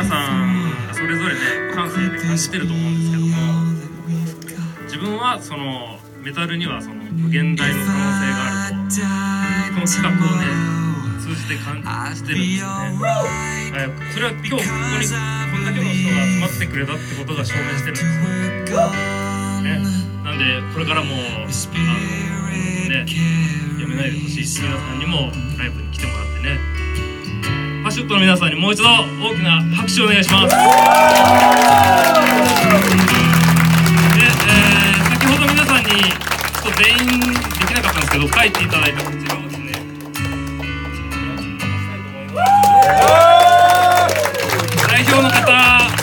さんそれぞれね感性で感じてると思うんですけども、自分はそのメタルにはその無限大の可能性があるとこの企画をね通じて感じてるんですよね。それは今日ここにこんだけの人が集まってくれたってことが証明してるんですよ、ね、なんでこれからもねやめないでほしいし、皆さんにもライブに来てもらってね、パシュットの皆さんにもう一度大きな拍手をお願いします。で、先ほど皆さんにちょっと全員できなかったんですけど書いていただいたこちらをですね代表の方、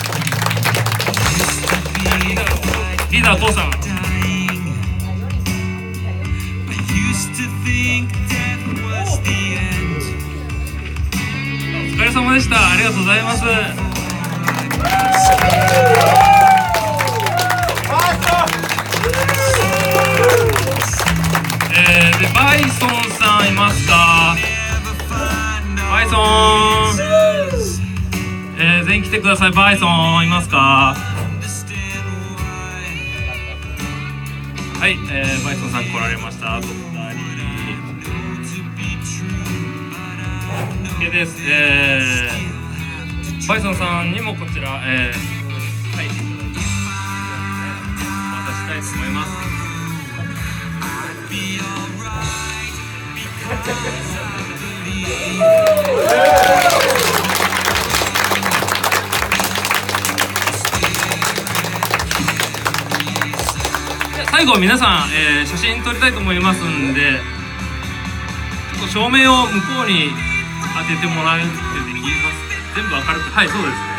リーダーコウさん、お疲れ様でした。ありがとうございます。でバイソンさんいますか？バイソン、全員来てください。バイソンいますか？はい、バイソンさん来られました。OK です。バイソンさんにもこちら、書いていただいて渡したいと思います。最後皆さん、写真撮りたいと思いますんで、ちょっと照明を向こうに当ててもらえてできます。全部明るく、はい、そうですね。